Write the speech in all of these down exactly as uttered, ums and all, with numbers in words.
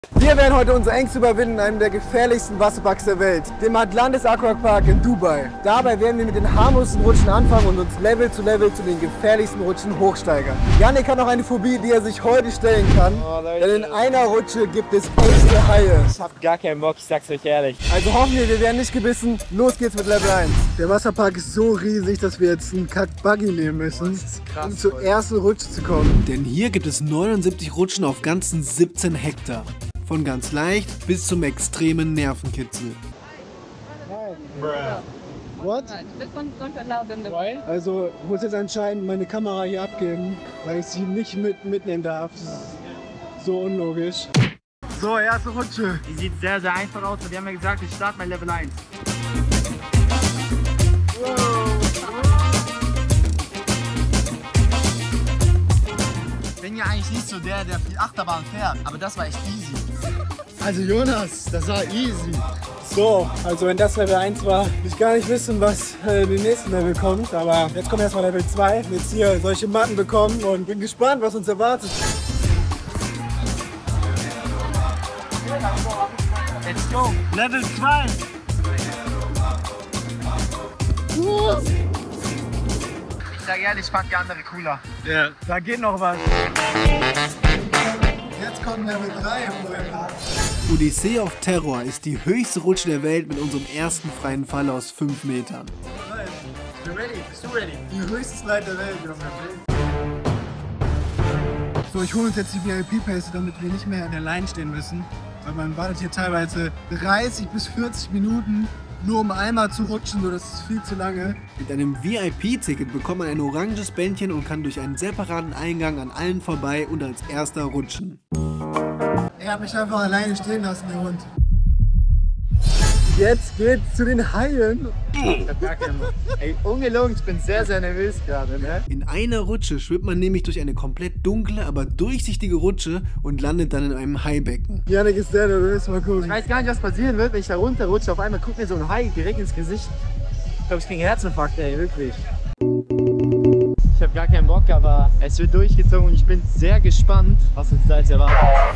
Wir werden heute unsere Ängste überwinden in einem der gefährlichsten Wasserparks der Welt, dem Atlantis Aquapark in Dubai. Dabei werden wir mit den harmlosen Rutschen anfangen und uns Level zu Level zu den gefährlichsten Rutschen hochsteigern. Yannick hat noch eine Phobie, die er sich heute stellen kann, oh, denn in einer Rutsche gibt es echte Haie. Ich hab gar keinen Bock, ich sag's euch ehrlich. Also hoffen wir, wir werden nicht gebissen. Los geht's mit Level eins. Der Wasserpark ist so riesig, dass wir jetzt einen Kack-Buggy nehmen müssen, krass, um zur ersten Rutsche zu kommen. Denn hier gibt es neunundsiebzig Rutschen auf ganzen siebzehn Hektar. Von ganz leicht bis zum extremen Nervenkitzel. What? Also ich muss jetzt anscheinend meine Kamera hier abgeben, weil ich sie nicht mit mitnehmen darf. Das ist so unlogisch. So, erste Rutsche. Die sieht sehr, sehr einfach aus und wir haben ja gesagt, ich starte bei Level eins. Ich bin ja eigentlich nicht so der, der viel Achterbahn fährt, aber das war echt easy. Also Jonas, das war easy. So, also wenn das Level eins war, will ich gar nicht wissen, was äh, im nächsten Level kommt. Aber jetzt kommt erstmal Level zwei. Jetzt hier solche Matten bekommen und bin gespannt, was uns erwartet. Let's go! Level zwei! Ich sag ehrlich, ich fand die andere cooler. Ja, yeah. Da geht noch was. Jetzt kommt Level drei. Odyssee of Terror ist die höchste Rutsche der Welt mit unserem ersten freien Fall aus fünf Metern. Ich bin ready, bist du ready? Die höchste Slide der Welt. So, ich hole uns jetzt die V I P-Pässe, damit wir nicht mehr an der Line stehen müssen. Weil man wartet hier teilweise dreißig bis vierzig Minuten, nur um einmal zu rutschen, so das ist viel zu lange. Mit einem V I P-Ticket bekommt man ein oranges Bändchen und kann durch einen separaten Eingang an allen vorbei und als erster rutschen. Er hat mich einfach alleine stehen lassen, der Hund. Jetzt geht's zu den Haien. Ich hab gar keinen Bock. Ey, ungelogen, ich bin sehr, sehr nervös gerade, ne? In einer Rutsche schwimmt man nämlich durch eine komplett dunkle, aber durchsichtige Rutsche und landet dann in einem Haibecken. Yannick ist sehr nervös, mal gucken. Ich weiß gar nicht, was passieren wird, wenn ich da runterrutsche. Auf einmal guckt mir so ein Hai direkt ins Gesicht. Ich glaube, ich kriege einen Herzinfarkt, ey, wirklich. Ich habe gar keinen Bock, aber es wird durchgezogen und ich bin sehr gespannt, was uns da jetzt erwartet.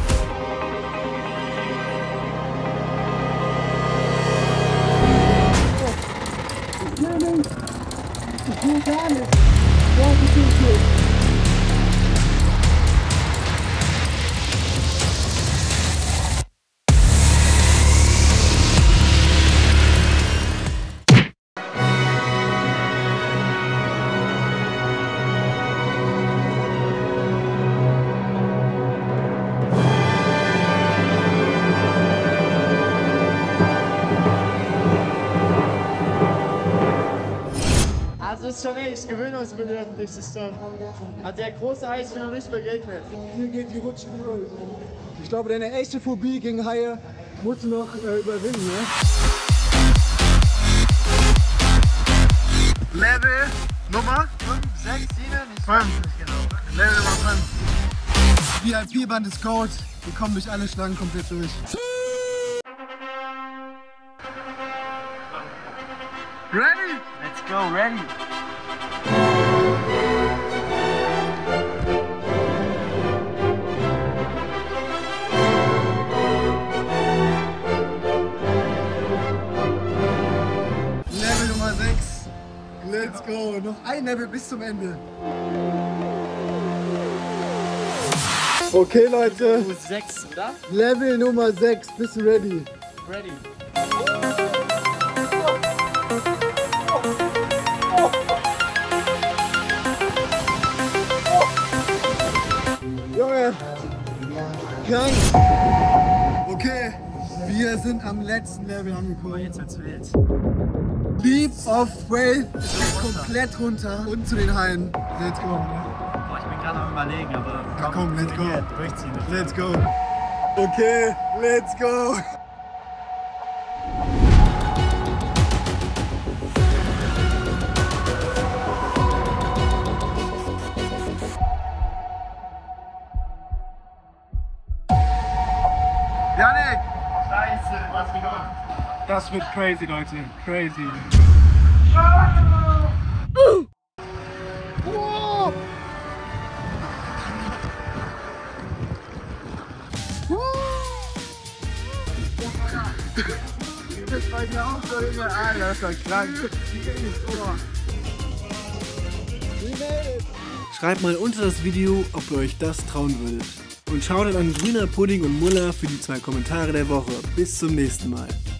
Ich will gar nicht. Ja, das ist gut. Das ist schon echt gewöhnungsbedürftig. Hat der große Hai mir noch nicht begegnet. Hier geht die Rutsche los. Ich glaube, deine echte Phobie gegen Haie musst du noch äh, überwinden, ne? Level Nummer fünf, sechs, sieben, ich weiß nicht genau. Level Nummer fünf. V I P-Band ist Code. Wir kommen durch alle Schlangen komplett durch. Ready? Let's go, ready. Level Nummer sechs. Let's go. Noch ein Level bis zum Ende. Okay, Leute. sechs, oder? Level Nummer sechs. Bist du ready? Ready. Junge, krank. Okay, wir sind am letzten Level angekommen. Jetzt wird's wild. Leap of Faith ist komplett runter und zu den Haien. Let's go. Boah, ich bin gerade am Überlegen, aber ja, komm, let's go. Durchziehen. Let's go. Okay, let's go. Yannick! Scheiße, was gemacht? Das wird crazy, Leute. Crazy. Das war ja auch so immer an, das war krank. Schreibt mal unter das Video, ob ihr euch das trauen würdet. Und schaut an Grüner Pudding und Muller für die zwei Kommentare der Woche. Bis zum nächsten Mal.